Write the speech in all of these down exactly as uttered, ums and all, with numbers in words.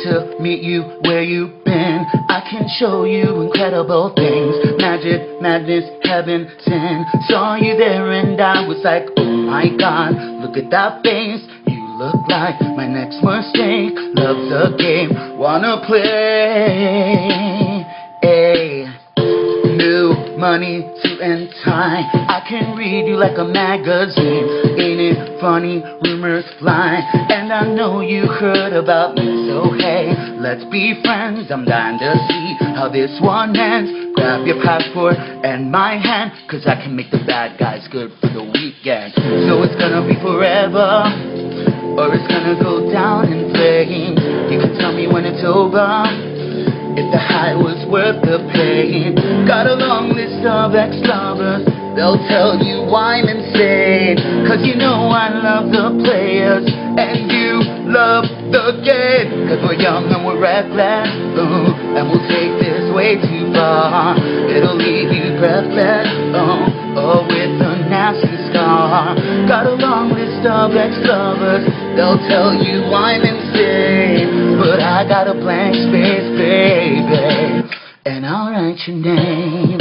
to meet you where you've been. I can show you incredible things. Magic, madness, heaven, sin. Saw you there and I was like, oh my God, look at that face. You look like my next mistake. Love the game, wanna play. Hey. New money, suit and tie. I can read you like a magazine. Ain't it funny? Rumors fly, and I know you heard about me. So hey, let's be friends. I'm dying to see how this one ends. Grab your passport and my hand, cause I can make the bad guys good for the weekend. So it's gonna be forever, or it's gonna go down in flames. You can tell me when it's over, if the high was worth the pain. Got a long list of ex-lovers, they'll tell you I'm insane. Cause you know I love the players, and you love the game. Cause we're young and we're reckless, ooh, and we'll take this way too far. It'll leave you breathless, oh, oh, with a nasty scar. Got a long list of ex-lovers, they'll tell you I'm insane. But I got a blank space, baby, and I'll write your name.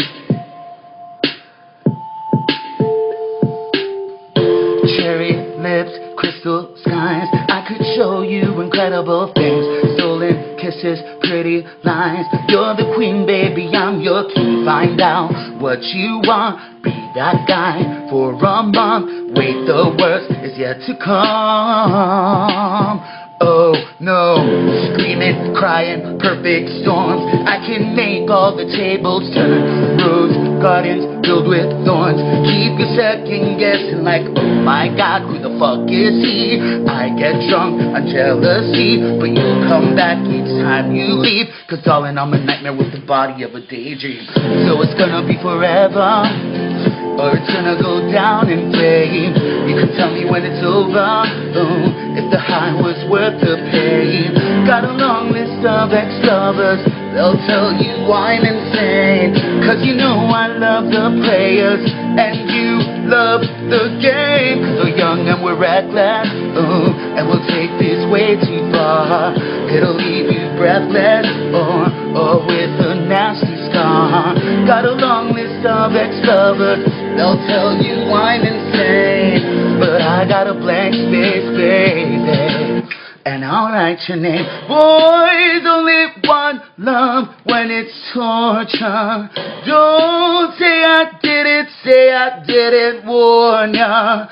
Cherry lips, crystal skies. I could show you incredible things. Stolen kisses, pretty lines. You're the queen, baby, I'm your king. Find out what you want, be that guy for a month. Wait, the worst is yet to come. Oh no, screaming, crying, perfect storms. I can make all the tables turn. Rose gardens filled with thorns. Keep you second guessing like, oh my God, who the fuck is he? I get drunk on jealousy, but you'll come back each time you leave. Cause darling, I'm a nightmare with the body of a daydream. So it's gonna be forever, or it's gonna go down in flames. You can tell me when it's over, oh, if the high was worth the pain. Got a long list of ex-lovers, they'll tell you I'm insane. Cause you know I love the players, and you love the game. Cause we're young and we're reckless, oh, and we'll take this way too far. It'll leave you breathless, or, or with a nasty scar. Got a long list of ex-lovers, they'll tell you I'm insane. But I got a blank space, baby, and I'll write your name. Boys only want love when it's torture. Don't say I did it, say I didn't warn ya.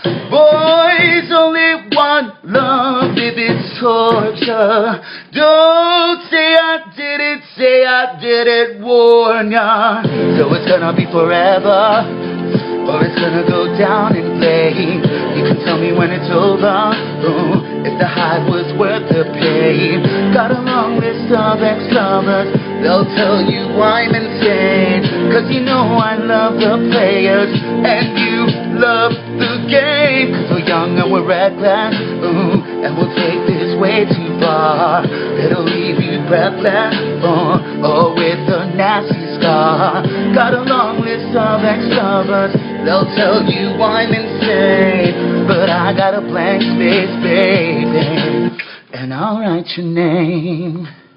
Boys only want love if it's torture. Don't say I did it, say I didn't warn ya. So it's gonna be forever, or it's gonna go down in flames. You can tell me when it's over, ooh, if the high was worth the pain. Got a long list of ex-lovers, they'll tell you I'm insane. Cause you know I love the players, and you love the game. Cause we're young and we're reckless, ooh, and we'll take this way too far. It'll leave you breathless, or, or with a nasty scar. Got a long list of ex-lovers, they'll tell you I'm insane. But I got a blank space, baby, and I'll write your name.